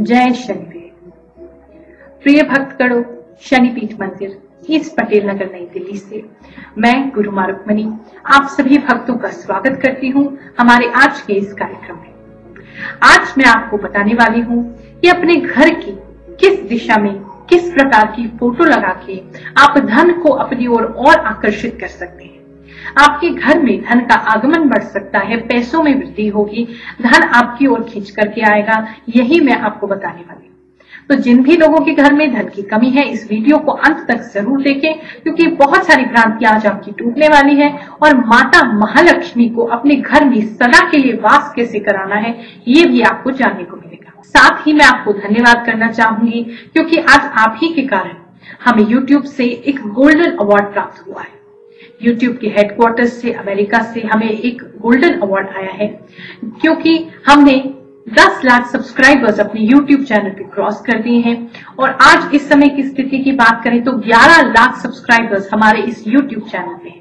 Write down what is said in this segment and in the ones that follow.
जय शनिदेव। प्रिय भक्तगणों, शनिपीठ मंदिर ईस्ट पटेल नगर नई दिल्ली से मैं गुरु माँ रुक्मणी आप सभी भक्तों का स्वागत करती हूँ हमारे आज के इस कार्यक्रम में। आज मैं आपको बताने वाली हूँ कि अपने घर की किस दिशा में किस प्रकार की फोटो लगा के आप धन को अपनी ओर और आकर्षित कर सकते हैं। आपके घर में धन का आगमन बढ़ सकता है, पैसों में वृद्धि होगी, धन आपकी ओर खींच करके आएगा। यही मैं आपको बताने वाली हूँ। तो जिन भी लोगों के घर में धन की कमी है, इस वीडियो को अंत तक जरूर देखें, क्योंकि बहुत सारी भ्रांतियां आज आपकी टूटने वाली है और माता महालक्ष्मी को अपने घर में सदा के लिए वास कैसे कराना है, ये भी आपको जानने को मिलेगा। साथ ही मैं आपको धन्यवाद करना चाहूंगी, क्योंकि आज आप ही के कारण हमें YouTube से एक गोल्डन अवार्ड प्राप्त हुआ है। YouTube के हेडक्वार्टर्स से, अमेरिका से हमें एक गोल्डन अवार्ड आया है, क्योंकि हमने 10 लाख सब्सक्राइबर्स अपने YouTube चैनल पे क्रॉस कर दिए हैं। और आज इस समय की स्थिति की बात करें तो 11 लाख सब्सक्राइबर्स हमारे इस YouTube चैनल पे हैं।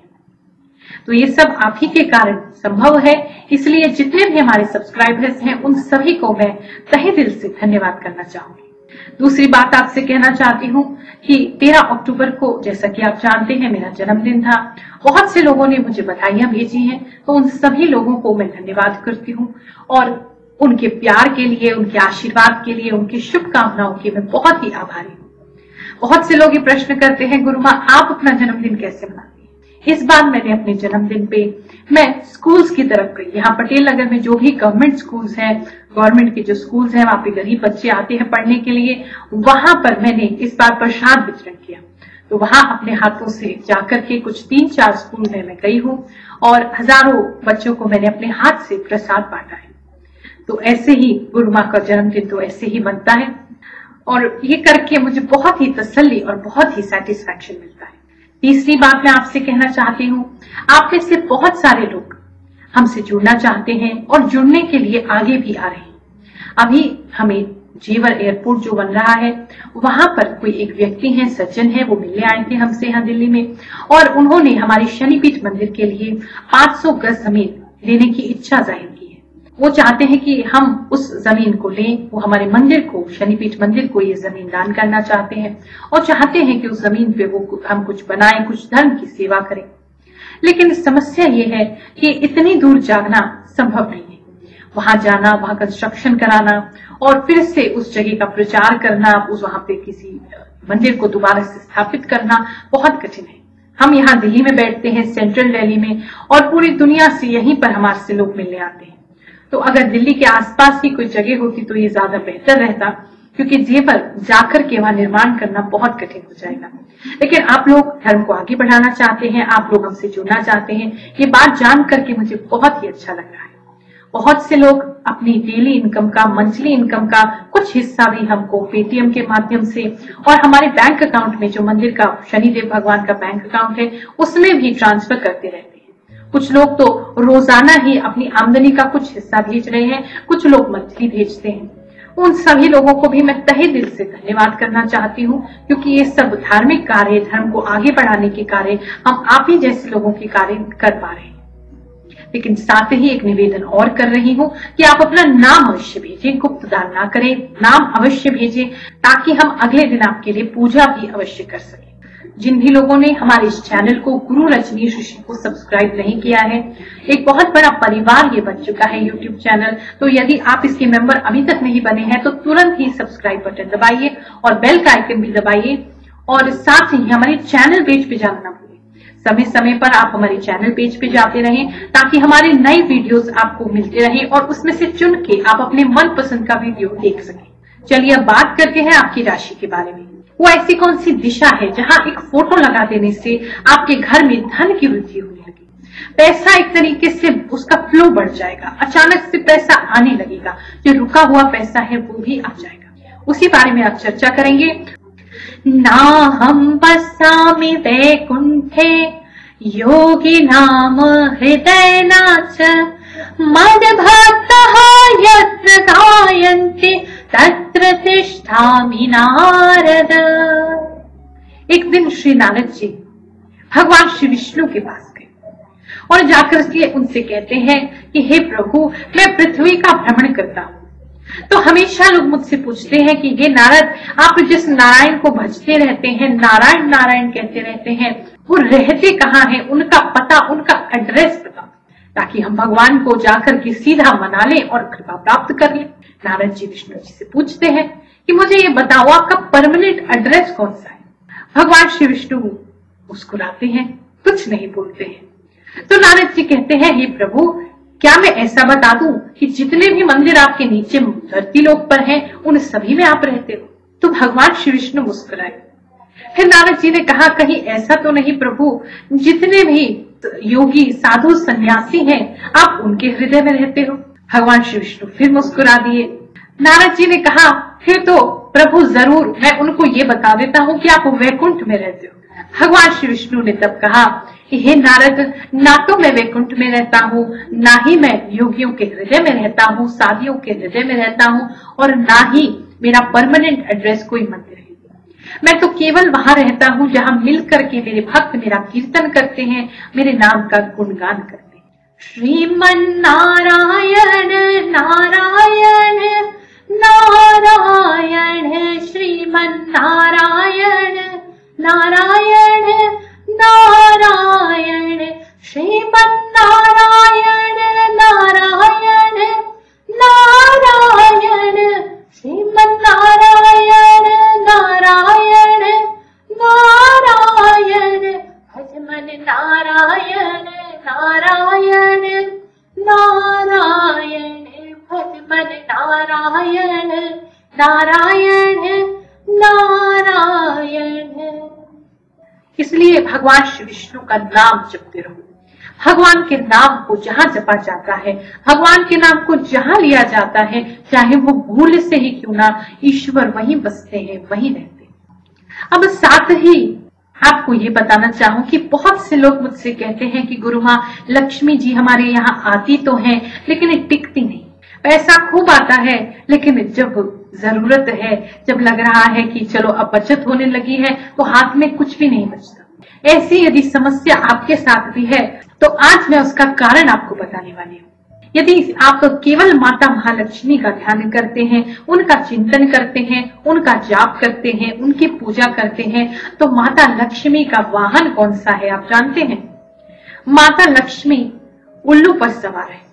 तो ये सब आप ही के कारण संभव है, इसलिए जितने भी हमारे सब्सक्राइबर्स हैं उन सभी को मैं तहे दिल से धन्यवाद करना चाहूंगी। दूसरी बात आपसे कहना चाहती हूँ कि 13 अक्टूबर को, जैसा कि आप जानते हैं, मेरा जन्मदिन था। बहुत से लोगों ने मुझे बधाइयां भेजी हैं, तो उन सभी लोगों को मैं धन्यवाद करती हूँ और उनके प्यार के लिए, उनके आशीर्वाद के लिए, उनकी शुभकामनाओं के मैं बहुत ही आभारी हूँ। बहुत से लोग ये प्रश्न करते हैं, गुरु माँ आप अपना जन्मदिन कैसे मनाती हैं? इस बार मैंने अपने जन्मदिन पे मैं स्कूल्स की तरफ गई। यहाँ पटेल नगर में जो भी गवर्नमेंट स्कूल्स हैं, गवर्नमेंट के जो स्कूल्स हैं, वहां पे गरीब बच्चे आते हैं पढ़ने के लिए, वहां पर मैंने इस बार प्रसाद वितरण किया। तो वहां अपने हाथों से जाकर के कुछ 3-4 स्कूल में मैं गई हूँ और हजारों बच्चों को मैंने अपने हाथ से प्रसाद बांटा है। तो ऐसे ही गुरु माँ का जन्मदिन तो ऐसे ही बनता है और ये करके मुझे बहुत ही तसल्ली और बहुत ही सेटिस्फैक्शन मिलता है। तीसरी बात मैं आपसे कहना चाहती हूँ, आप में से बहुत सारे लोग हमसे जुड़ना चाहते हैं और जुड़ने के लिए आगे भी आ रहे हैं। अभी हमें जेवर एयरपोर्ट जो बन रहा है, वहां पर कोई एक व्यक्ति है, सज्जन है, वो मिलने आए थे हमसे यहाँ दिल्ली में और उन्होंने हमारे शनिपीठ मंदिर के लिए 500 गज जमीन लेने की इच्छा जाहिर की है। वो चाहते हैं कि हम उस जमीन को लें, वो हमारे मंदिर को, शनिपीठ मंदिर को ये जमीन दान करना चाहते हैं और चाहते हैं कि उस जमीन पे वो हम कुछ बनाएं, कुछ धर्म की सेवा करें। लेकिन समस्या ये है कि इतनी दूर जाना संभव नहीं है। वहां जाना, वहां कंस्ट्रक्शन कराना और फिर से उस जगह का प्रचार करना, उस वहां पे किसी मंदिर को दोबारा से स्थापित करना बहुत कठिन है। हम यहाँ दिल्ली में बैठते हैं, सेंट्रल दिल्ली में, और पूरी दुनिया से यहीं पर हमारे से लोग मिलने आते हैं। तो अगर दिल्ली के आसपास की कोई जगह होती तो ये ज्यादा बेहतर रहता, क्योंकि जेवर जाकर के वहां निर्माण करना बहुत कठिन हो जाएगा। लेकिन आप लोग धर्म को आगे बढ़ाना चाहते हैं, आप लोग हमसे जुड़ना चाहते हैं, ये बात जान करके मुझे बहुत ही अच्छा लग रहा है। बहुत से लोग अपनी डेली इनकम का, मंथली इनकम का कुछ हिस्सा भी हमको पेटीएम के माध्यम से और हमारे बैंक अकाउंट में, जो मंदिर का, शनिदेव भगवान का बैंक अकाउंट है, उसमें भी ट्रांसफर करते रहते हैं। कुछ लोग तो रोजाना ही अपनी आमदनी का कुछ हिस्सा भेज रहे हैं, कुछ लोग मंथली भेजते हैं। उन सभी लोगों को भी मैं तहे दिल से धन्यवाद करना चाहती हूँ, क्योंकि ये सब धार्मिक कार्य, धर्म को आगे बढ़ाने के कार्य हम आप ही जैसे लोगों के कार्य कर पा रहे हैं। लेकिन साथ ही एक निवेदन और कर रही हूँ कि आप अपना नाम अवश्य भेजें, गुप्त दान ना करें, नाम अवश्य भेजें, ताकि हम अगले दिन आपके लिए पूजा भी अवश्य कर सकें। जिन भी लोगों ने हमारे इस चैनल को, गुरु रजनीश ऋषि को सब्सक्राइब नहीं किया है, एक बहुत बड़ा परिवार ये बन चुका है YouTube चैनल। तो यदि आप इसके मेंबर अभी तक नहीं बने हैं तो तुरंत ही सब्सक्राइब बटन दबाइए और बेल का आइकन भी दबाइए और साथ ही हमारे चैनल पेज पे जाना ना भूलें। समय समय पर आप हमारे चैनल पेज पे जाते रहें, ताकि हमारे नए वीडियोस आपको मिलते रहे और उसमें से चुन के आप अपने मनपसंद का वीडियो देख सकें। चलिए अब बात करते हैं आपकी राशि के बारे में। वो ऐसी कौन सी दिशा है जहां एक फोटो लगा देने से आपके घर में धन की वृद्धि होने लगी, पैसा एक तरीके से उसका फ्लो बढ़ जाएगा, अचानक से पैसा आने लगेगा, जो रुका हुआ पैसा है वो भी आ जाएगा। उसी बारे में आप चर्चा करेंगे। ना हम बसामि वैकुंठे योगी नाम हृदय नाच मद भक्तः यत्र गायन्ति तत्र तिष्ठामि नारद। एक दिन श्री नारद जी भगवान श्री विष्णु के पास गए और जाकर के उनसे कहते हैं कि हे प्रभु, मैं पृथ्वी का भ्रमण करता हूँ तो हमेशा लोग मुझसे पूछते हैं कि ये नारद, आप जिस नारायण को भजते रहते हैं, नारायण नारायण कहते रहते हैं, वो रहते कहाँ हैं, उनका पता, उनका एड्रेस बताओ, ताकि हम भगवान को जाकर के सीधा मना लें और कृपा प्राप्त कर लें। नारद जी विष्णु जी से पूछते हैं कि मुझे ये बताओ आपका परमानेंट एड्रेस कौन सा है। भगवान श्री विष्णु मुस्कुराते हैं, कुछ नहीं बोलते हैं। तो नारद जी कहते हैं, हे प्रभु, क्या मैं ऐसा बता दूं कि जितने भी मंदिर आपके नीचे धरती लोक पर हैं, उन सभी में आप रहते हो? तो भगवान श्री विष्णु मुस्कुराए। फिर नारद जी ने कहा, कहीं ऐसा तो नहीं प्रभु, जितने भी योगी साधु सन्यासी हैं, आप उनके हृदय में रहते हो? भगवान श्री विष्णु फिर मुस्कुरा दिए। नारद जी ने कहा, फिर तो प्रभु जरूर, मैं उनको ये बता देता हूँ कि आप वैकुंठ में रहते हो। भगवान श्री विष्णु ने तब कहा कि हे नारद, ना तो मैं वैकुंठ में रहता हूँ, ना ही मैं योगियों के हृदय में रहता हूँ, साधियों के हृदय में रहता हूँ, और ना ही मेरा परमानेंट एड्रेस कोई मंदिर है। मैं तो केवल वहां रहता हूँ जहाँ मिल करके मेरे भक्त मेरा कीर्तन करते हैं, मेरे नाम का गुणगान करते हैं। श्रीमन नारायण नारायण नारायण, श्रीमन नारायण नारायण नारायण, श्रीमन नारायण नारायण नारायण, श्रीमन नारायण नारायण नारायण, भजमन नारायण नारायण नारायण, भजमन नारायण नारायण नारायण। इसलिए भगवान श्री विष्णु का नाम जपते रहो। भगवान के नाम को जहाँ जपा जाता है, भगवान के नाम को जहाँ लिया जाता है, चाहे वो भूल से ही क्यों ना, ईश्वर वहीं बसते हैं, वहीं रहते हैं। अब साथ ही आपको ये बताना चाहूं कि बहुत से लोग मुझसे कहते हैं कि गुरु माँ, लक्ष्मी जी हमारे यहाँ आती तो है लेकिन टिकती नहीं, पैसा खूब आता है लेकिन जब जरूरत है, जब लग रहा है कि चलो अब बचत होने लगी है, तो हाथ में कुछ भी नहीं बचता। ऐसी यदि समस्या आपके साथ भी है तो आज मैं उसका कारण आपको बताने वाली हूँ। यदि आप केवल माता महालक्ष्मी का ध्यान करते हैं, उनका चिंतन करते हैं, उनका जाप करते हैं, उनकी पूजा करते हैं, तो माता लक्ष्मी का वाहन कौन सा है आप जानते हैं? माता लक्ष्मी उल्लू पर सवार है,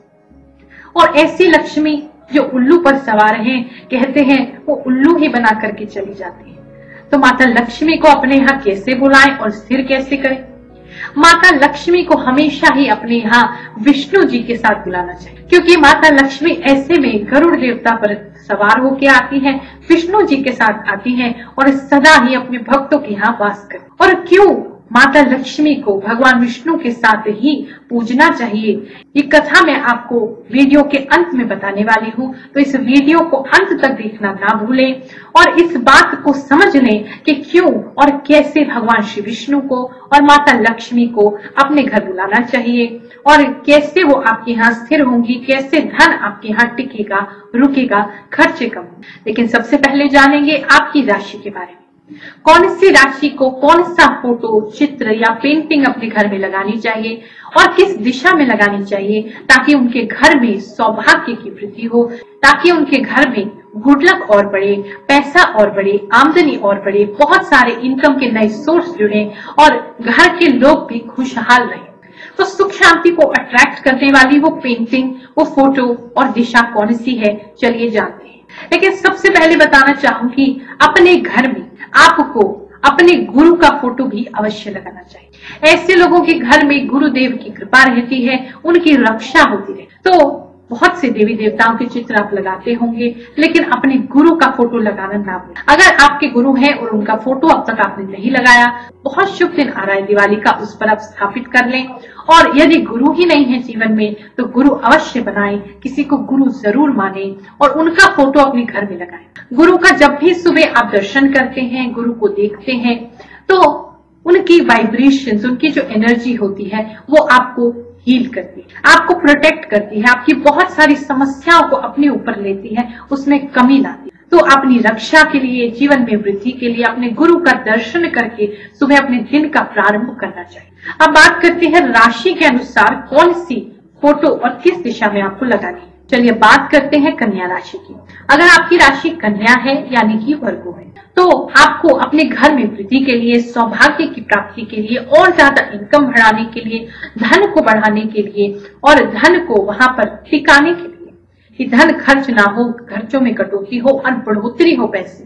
और ऐसी लक्ष्मी जो उल्लू पर सवार हैं, कहते हैं वो उल्लू ही बना करके चली जाती है। तो माता लक्ष्मी को अपने यहाँ कैसे बुलाएं और स्थिर कैसे करें? माता लक्ष्मी को हमेशा ही अपने यहाँ विष्णु जी के साथ बुलाना चाहिए, क्योंकि माता लक्ष्मी ऐसे में गरुड़ देवता पर सवार होके आती हैं, विष्णु जी के साथ आती हैं और सदा ही अपने भक्तों के यहाँ वास करती। और क्यों माता लक्ष्मी को भगवान विष्णु के साथ ही पूजना चाहिए, ये कथा मैं आपको वीडियो के अंत में बताने वाली हूँ। तो इस वीडियो को अंत तक देखना ना भूलें और इस बात को समझ लें कि क्यों और कैसे भगवान श्री विष्णु को और माता लक्ष्मी को अपने घर बुलाना चाहिए और कैसे वो आपके यहाँ स्थिर होंगी, कैसे धन आपके यहाँ टिकेगा, रुकेगा, खर्चे कम। लेकिन सबसे पहले जानेंगे आपकी राशि के बारे में। कौन सी राशि को कौन सा फोटो, चित्र या पेंटिंग अपने घर में लगानी चाहिए और किस दिशा में लगानी चाहिए, ताकि उनके घर में सौभाग्य की वृद्धि हो, ताकि उनके घर में गुड लक और बढ़े, पैसा और बढ़े, आमदनी और बढ़े, बहुत सारे इनकम के नए सोर्स जुड़े और घर के लोग भी खुशहाल रहे। तो सुख शांति को अट्रैक्ट करने वाली वो पेंटिंग, वो फोटो और दिशा कौन सी है, चलिए जानते हैं। लेकिन सबसे पहले बताना चाहूंगी, अपने घर में आपको अपने गुरु का फोटो भी अवश्य लगाना चाहिए। ऐसे लोगों के घर में गुरुदेव की कृपा रहती है, उनकी रक्षा होती है। तो बहुत से देवी देवताओं के चित्र आप लगाते होंगे, लेकिन अपने गुरु का फोटो लगाना ना भूलें। अगर आपके गुरु हैं और उनका फोटो अब तक आपने नहीं लगाया, बहुत शुभ दिन आ रहा है दिवाली का, उस पर आप स्थापित कर लें। और यदि गुरु ही नहीं है जीवन में, तो गुरु अवश्य बनाएं, किसी को गुरु जरूर माने और उनका फोटो अपने घर में लगाएं। गुरु का जब भी सुबह आप दर्शन करते हैं, गुरु को देखते हैं, तो उनकी वाइब्रेशंस, उनकी जो एनर्जी होती है वो आपको हील करती है, आपको प्रोटेक्ट करती है, आपकी बहुत सारी समस्याओं को अपने ऊपर लेती है, उसमें कमी लाती है। तो अपनी रक्षा के लिए, जीवन में वृद्धि के लिए अपने गुरु का दर्शन करके सुबह अपने दिन का प्रारंभ करना चाहिए। अब बात करते हैं राशि के अनुसार कौन सी फोटो और किस दिशा में आपको लगानी है। चलिए बात करते हैं कन्या राशि की। अगर आपकी राशि कन्या है यानी कि वर्गो है, तो आपको अपने घर में वृद्धि के लिए, सौभाग्य की प्राप्ति के लिए, और ज्यादा इनकम बढ़ाने के लिए, धन को बढ़ाने के लिए और धन को वहां पर टिकाने के लिए कि धन खर्च ना हो, खर्चों में कटौती हो और बढ़ोतरी हो पैसे,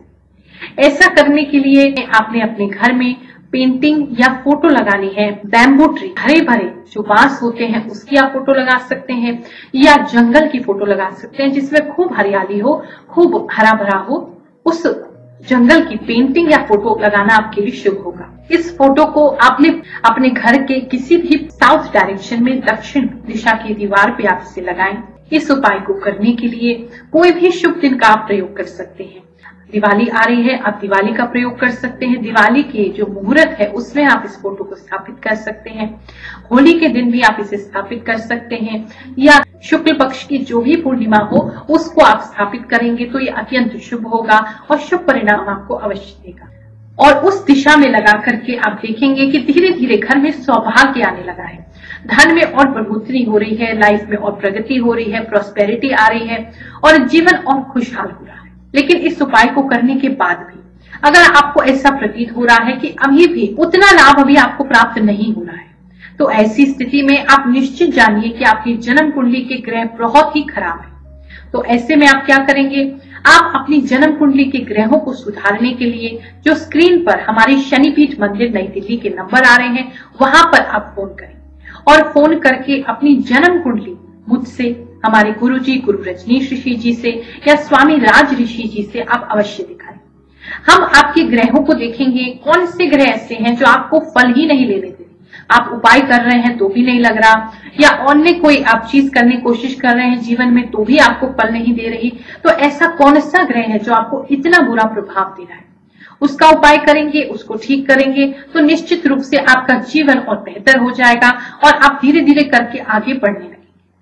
ऐसा करने के लिए आपने अपने घर में पेंटिंग या फोटो लगानी है। बैम्बू ट्री, हरे भरे जो बांस होते हैं उसकी आप फोटो लगा सकते हैं, या जंगल की फोटो लगा सकते हैं जिसमें खूब हरियाली हो, खूब हरा भरा हो। उस जंगल की पेंटिंग या फोटो लगाना आपके लिए शुभ होगा। इस फोटो को आपने अपने घर के किसी भी साउथ डायरेक्शन में, दक्षिण दिशा की दीवार पे आप इसे लगाएं। इस उपाय को करने के लिए कोई भी शुभ दिन का आप प्रयोग कर सकते हैं। दिवाली आ रही है, आप दिवाली का प्रयोग कर सकते हैं। दिवाली के जो मुहूर्त है उसमें आप इस फोटो को स्थापित कर सकते हैं। होली के दिन भी आप इसे स्थापित कर सकते हैं, या शुक्ल पक्ष की जो भी पूर्णिमा हो उसको आप स्थापित करेंगे तो ये अत्यंत शुभ होगा और शुभ परिणाम आपको अवश्य देगा। और उस दिशा में लगा करके आप देखेंगे कि धीरे धीरे घर में सौभाग्य आने लगा है, धन में और बढ़ोतरी हो रही है, लाइफ में और प्रगति हो रही है, प्रॉस्पेरिटी आ रही है और जीवन और खुशहाल हो रहा है। लेकिन इस उपाय को करने के बाद भी अगर आपको ऐसा प्रतीत हो रहा है कि अभी भी उतना लाभ अभी आपको प्राप्त नहीं हो रहा है, तो ऐसी स्थिति में आप निश्चित जानिए कि आपकी जन्म कुंडली के ग्रह बहुत ही खराब है। तो ऐसे में आप क्या करेंगे, आप अपनी जन्म कुंडली के ग्रहों को सुधारने के लिए जो स्क्रीन पर हमारे शनिपीठ मंदिर नई दिल्ली के नंबर आ रहे हैं वहां पर आप फोन करें और फोन करके अपनी जन्म कुंडली मुझसे, हमारे गुरुजी गुरु रजनीश ऋषि जी से या स्वामी राज ऋषि जी से आप अवश्य दिखाएं। हम आपके ग्रहों को देखेंगे, कौन से ग्रह ऐसे हैं जो आपको फल ही नहीं लेने दे रहे, आप उपाय कर रहे हैं तो भी नहीं लग रहा, या अन्य कोई आप चीज करने की कोशिश कर रहे हैं जीवन में तो भी आपको फल नहीं दे रही। तो ऐसा कौन सा ग्रह है जो आपको इतना बुरा प्रभाव दे रहा है, उसका उपाय करेंगे, उसको ठीक करेंगे तो निश्चित रूप से आपका जीवन और बेहतर हो जाएगा और आप धीरे धीरे करके आगे बढ़ने लगेंगे।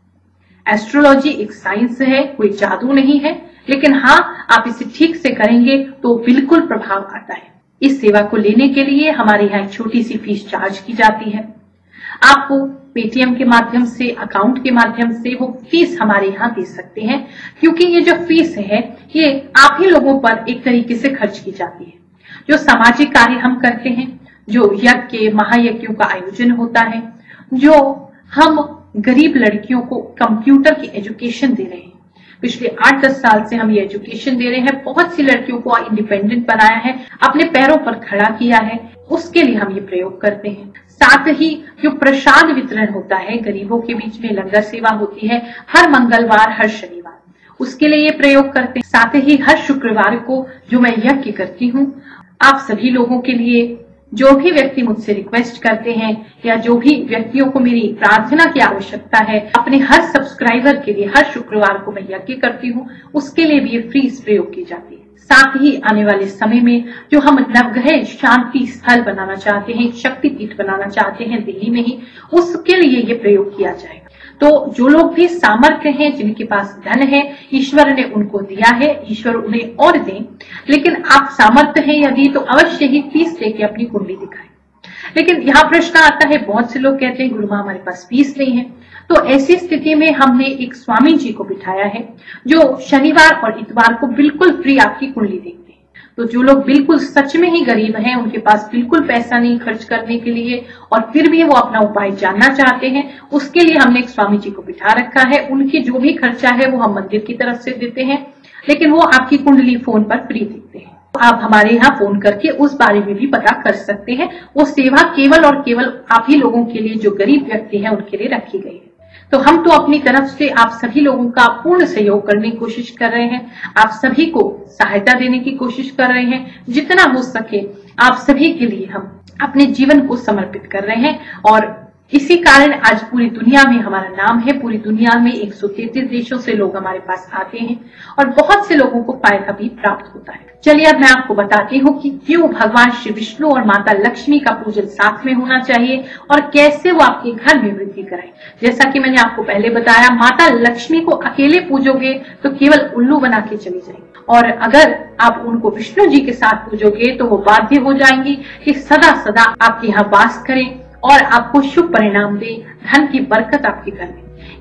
एस्ट्रोलॉजी एक साइंस है, कोई जादू नहीं है, लेकिन हाँ आप इसे ठीक से करेंगे तो बिल्कुल प्रभाव आता है। इस सेवा को लेने के लिए हमारे यहाँ एक छोटी सी फीस चार्ज की जाती है। आपको पेटीएम के माध्यम से, अकाउंट के माध्यम से वो फीस हमारे यहाँ दे सकते हैं, क्योंकि ये जो फीस है ये आप ही लोगों पर एक तरीके से खर्च की जाती है। जो सामाजिक कार्य हम करते हैं, जो यज्ञ महायज्ञों का आयोजन होता है, जो हम गरीब लड़कियों को कंप्यूटर की एजुकेशन दे रहे हैं, पिछले 8-10 साल से हम ये एजुकेशन दे रहे हैं, बहुत सी लड़कियों को इंडिपेंडेंट बनाया है, अपने पैरों पर खड़ा किया है, उसके लिए हम ये प्रयोग करते हैं। साथ ही जो प्रसाद वितरण होता है, गरीबों के बीच में लंगर सेवा होती है हर मंगलवार, हर शनिवार, उसके लिए ये प्रयोग करते हैं। साथ ही हर शुक्रवार को जो मैं यज्ञ करती हूँ, आप सभी लोगों के लिए, जो भी व्यक्ति मुझसे रिक्वेस्ट करते हैं या जो भी व्यक्तियों को मेरी प्रार्थना की आवश्यकता है, अपने हर सब्सक्राइबर के लिए हर शुक्रवार को मैं यज्ञ करती हूँ, उसके लिए भी ये फ्री प्रयोग की जाती है। साथ ही आने वाले समय में जो हम नवग्रह शांति स्थल बनाना चाहते हैं, शक्तिपीठ बनाना चाहते हैं दिल्ली में ही, उसके लिए ये प्रयोग किया जाएगा। तो जो लोग भी सामर्थ्य हैं, जिनके पास धन है, ईश्वर ने उनको दिया है, ईश्वर उन्हें और दें, लेकिन आप सामर्थ्य है यदि तो अवश्य ही फीस लेके अपनी कुंडली दिखाएं। लेकिन यहाँ प्रश्न आता है, बहुत से लोग कहते हैं गुरुमा हमारे पास फीस नहीं है, तो ऐसी स्थिति में हमने एक स्वामी जी को बिठाया है जो शनिवार और इतवार को बिल्कुल फ्री आपकी कुंडली देखते हैं। तो जो लोग बिल्कुल सच में ही गरीब हैं, उनके पास बिल्कुल पैसा नहीं खर्च करने के लिए और फिर भी वो अपना उपाय जानना चाहते हैं, उसके लिए हमने एक स्वामी जी को बिठा रखा है। उनकी जो भी खर्चा है वो हम मंदिर की तरफ से देते हैं, लेकिन वो आपकी कुंडली फोन पर फ्री देखते हैं। आप हमारे यहाँ फोन करके उस बारे में भी पता कर सकते हैं। वो सेवा केवल और केवल आप ही लोगों के लिए, जो गरीब व्यक्ति हैं, उनके लिए रखी गई है। तो हम तो अपनी तरफ से आप सभी लोगों का पूर्ण सहयोग करने की कोशिश कर रहे हैं, आप सभी को सहायता देने की कोशिश कर रहे हैं। जितना हो सके आप सभी के लिए हम अपने जीवन को समर्पित कर रहे हैं और इसी कारण आज पूरी दुनिया में हमारा नाम है। पूरी दुनिया में 133 देशों से लोग हमारे पास आते हैं और बहुत से लोगों को फायदा भी प्राप्त होता है। चलिए अब मैं आपको बताती हूँ कि क्यों भगवान श्री विष्णु और माता लक्ष्मी का पूजन साथ में होना चाहिए और कैसे वो आपके घर में वृद्धि कराए। जैसा कि मैंने आपको पहले बताया, माता लक्ष्मी को अकेले पूजोगे तो केवल उल्लू बना के चली जाएगी, और अगर आप उनको विष्णु जी के साथ पूजोगे तो वो बाध्य हो जाएंगी कि सदा सदा आपके यहाँ वास करें और आपको शुभ परिणाम दे, धन की बरकत आपके घर में।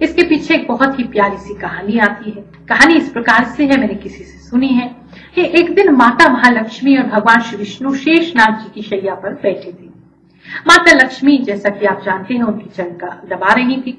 इसके पीछे एक बहुत ही प्यारी सी कहानी आती है। कहानी इस प्रकार से है, मैंने किसी से सुनी है कि एक दिन माता महालक्ष्मी और भगवान श्री विष्णु शेषनाग जी की शैया पर बैठे थे। माता लक्ष्मी, जैसा कि आप जानते हैं, उनकी चंका दबा रही थी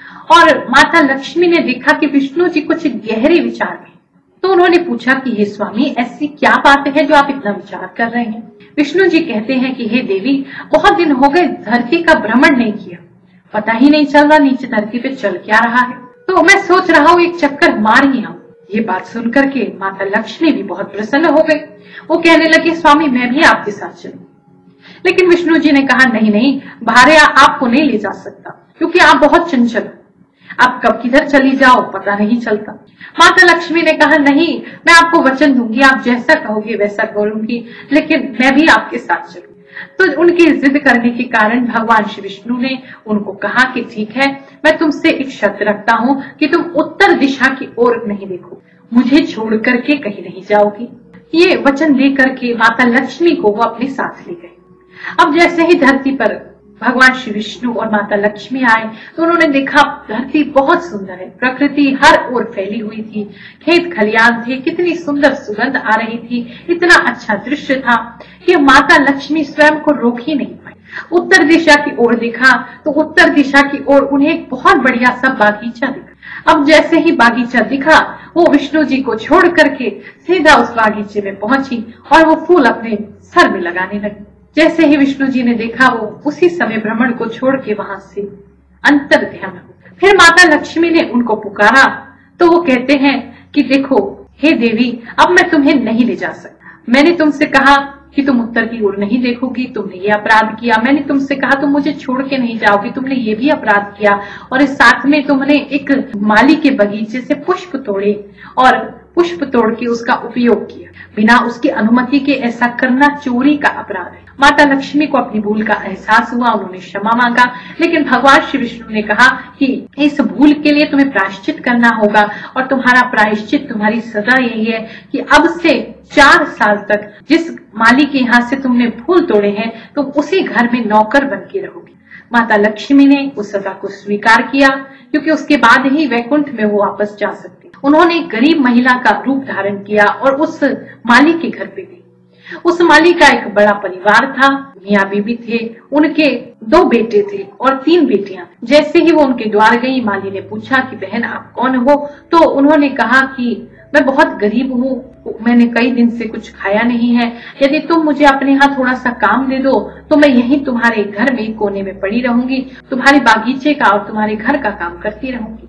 और माता लक्ष्मी ने देखा कि विष्णु जी कुछ गहरे विचार में। तो उन्होंने पूछा कि हे स्वामी, ऐसी क्या बात है जो आप इतना विचार कर रहे हैं? विष्णु जी कहते हैं कि हे देवी, बहुत दिन हो गए धरती का भ्रमण नहीं किया, पता ही नहीं चल रहा नीचे धरती पे चल क्या रहा है, तो मैं सोच रहा हूँ एक चक्कर मार ही आऊं। ये बात सुनकर के माता लक्ष्मी भी बहुत प्रसन्न हो गई। वो कहने लगी, स्वामी मैं भी आपके साथ चलूं। लेकिन विष्णु जी ने कहा, नहीं नहीं, बाहर आपको नहीं ले जा सकता, क्योंकि आप बहुत चंचल हो, आप कब किधर चली जाओ पता नहीं चलता। माता लक्ष्मी ने कहा, नहीं, मैं आपको वचन दूंगी, आप जैसा कहोगे वैसा करूंगी, लेकिन मैं भी आपके साथ चलूं। तो उनकी जिद करने के कारण भगवान श्री विष्णु ने उनको कहा कि ठीक है, मैं तुमसे एक शर्त रखता हूँ कि तुम उत्तर दिशा की ओर नहीं देखो, मुझे छोड़ करके कहीं नहीं जाओगी। ये वचन लेकर के माता लक्ष्मी को वो अपने साथ ले गए। अब जैसे ही धरती पर भगवान श्री विष्णु और माता लक्ष्मी आए तो उन्होंने देखा धरती बहुत सुंदर है, प्रकृति हर ओर फैली हुई थी, खेत खलियान थे, कितनी सुंदर सुगंध आ रही थी, इतना अच्छा दृश्य था कि माता लक्ष्मी स्वयं को रोक ही नहीं पाई। उत्तर दिशा की ओर देखा तो उत्तर दिशा की ओर उन्हें एक बहुत बढ़िया सा बागीचा दिखा। अब जैसे ही बागीचा दिखा, वो विष्णु जी को छोड़ करके सीधा उस बागीचे में पहुंची और वो फूल अपने सर में लगाने लगी। जैसे ही विष्णु जी ने देखा, वो उसी समय भ्रमण को छोड़ के वहां से अंतर ध्यान हो। फिर माता लक्ष्मी ने उनको पुकारा तो वो कहते हैं कि देखो हे देवी, अब मैं तुम्हें नहीं ले जा सकता। मैंने तुमसे कहा कि तुम उत्तर की ओर नहीं देखोगी, तुमने ये अपराध किया। मैंने तुमसे कहा तुम मुझे छोड़ के नहीं जाओगी, तुमने ये भी अपराध किया। और इस साथ में तुमने एक माली के बगीचे से पुष्प तोड़े और पुष्प तोड़ के उसका उपयोग किया बिना उसकी अनुमति के। ऐसा करना चोरी का अपराध है। माता लक्ष्मी को अपनी भूल का एहसास हुआ, उन्होंने क्षमा मांगा, लेकिन भगवान श्री विष्णु ने कहा कि इस भूल के लिए तुम्हें प्रायश्चित करना होगा और तुम्हारा प्रायश्चित, तुम्हारी सजा यही है कि अब से 4 साल तक जिस माली के यहाँ से तुमने फूल तोड़े हैं, तुम उसी घर में नौकर बन के रहोगी। माता लक्ष्मी ने उस सजा को स्वीकार किया, क्योंकि उसके बाद ही वैकुंठ में वो वापस जा सकती। उन्होंने एक गरीब महिला का रूप धारण किया और उस माली के घर पे गई। उस माली का एक बड़ा परिवार था, मियाँ बीबी थे, उनके 2 बेटे थे और 3 बेटियां। जैसे ही वो उनके द्वार गई, माली ने पूछा कि बहन आप कौन हो? तो उन्होंने कहा कि मैं बहुत गरीब हूँ, मैंने कई दिन से कुछ खाया नहीं है, यदि तुम मुझे अपने यहाँ थोड़ा सा काम दे दो तो मैं यहीं तुम्हारे घर में कोने में पड़ी रहूंगी, तुम्हारे बागीचे का और तुम्हारे घर का काम करती रहूंगी।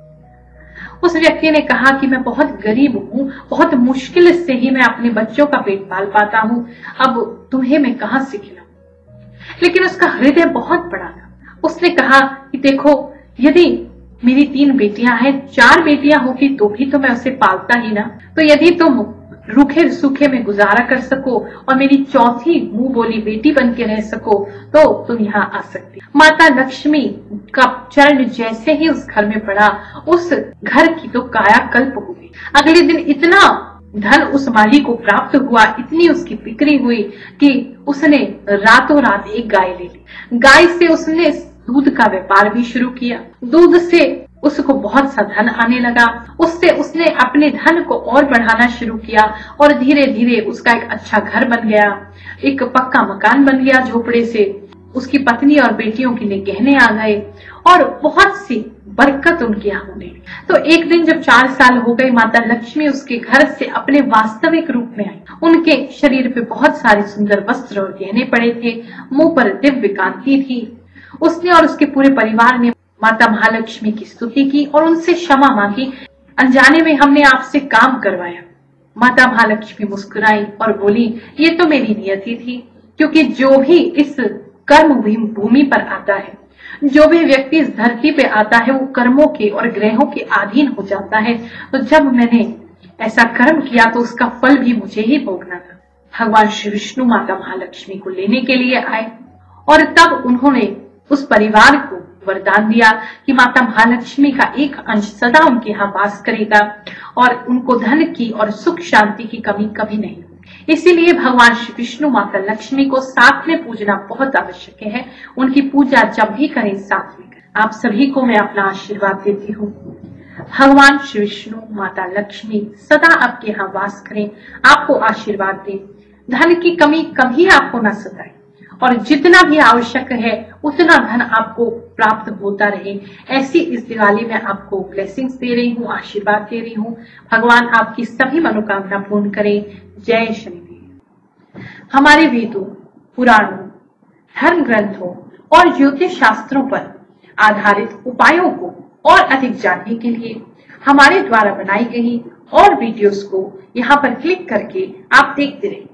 उस व्यक्ति ने कहा कि मैं बहुत गरीब हूँ, बहुत मुश्किल से ही मैं अपने बच्चों का पेट पाल पाता हूँ, अब तुम्हें मैं कहाँ से खिलाऊं? लेकिन उसका हृदय बहुत बड़ा था। उसने कहा कि देखो, यदि मेरी 3 बेटियां हैं, 4 बेटियां होगी तो भी तो मैं उसे पालता ही ना, तो यदि तुम रूखे सूखे में गुजारा कर सको और मेरी 4थी मुंह बोली बेटी बन के रह सको तो तुम यहाँ आ सकती। माता लक्ष्मी का चरण जैसे ही उस घर में पड़ा, उस घर की तो कायाकल्प हो गई। अगले दिन इतना धन उस माली को प्राप्त हुआ, इतनी उसकी बिक्री हुई कि उसने रातों रात एक गाय ले ली। गाय से उसने दूध का व्यापार भी शुरू किया। दूध से उसको बहुत सा धन आने लगा। उससे उसने अपने धन को और बढ़ाना शुरू किया और धीरे धीरे उसका एक अच्छा घर बन गया, एक पक्का मकान बन गया झोपड़े से। उसकी पत्नी और बेटियों के लिए गहने आ गए और बहुत सी बरकत उनके यहाँ होने। तो एक दिन जब 4 साल हो गए, माता लक्ष्मी उसके घर से अपने वास्तविक रूप में आई। उनके शरीर पे बहुत सारे सुंदर वस्त्र और गहने पड़े थे, मुंह पर दिव्य कांति थी। उसने और उसके पूरे परिवार ने माता महालक्ष्मी की स्तुति की और उनसे क्षमा मांगी, अनजाने में हमने आपसे काम करवाया। माता महालक्ष्मी मुस्कुराई और बोली, ये तो मेरी नियति थी, क्योंकि जो भी इस कर्म भूमि पर आता है, जो भी व्यक्ति इस धरती पे आता है, वो कर्मों के और ग्रहों के अधीन हो जाता है। तो जब मैंने ऐसा कर्म किया तो उसका फल भी मुझे ही भोगना था। भगवान श्री विष्णु माता महालक्ष्मी को लेने के लिए आए और तब उन्होंने उस परिवार को वरदान दिया कि माता महालक्ष्मी का एक अंश सदा उनके यहाँ वास करेगा और उनको धन की और सुख शांति की कमी कभी नहीं होगी। इसीलिए भगवान श्री विष्णु माता लक्ष्मी को साथ में पूजना बहुत आवश्यक है। उनकी पूजा जब भी करें साथ में करें। आप सभी को मैं अपना आशीर्वाद देती हूँ। भगवान श्री विष्णु, माता लक्ष्मी सदा आपके यहाँ वास करें, आपको आशीर्वाद दें, धन की कमी कभी आपको न सताए और जितना भी आवश्यक है उतना धन आपको प्राप्त होता रहे। ऐसी इस दिवाली में आपको ब्लेसिंग्स दे रही हूँ, आशीर्वाद दे रही हूँ। भगवान आपकी सभी मनोकामना पूर्ण करें। जय शनिदेव। हमारे वेदों, पुराणों, धर्म ग्रंथों और ज्योतिष शास्त्रों पर आधारित उपायों को और अधिक जानने के लिए हमारे द्वारा बनाई गई और वीडियोस को यहाँ पर क्लिक करके आप देखते रहिए।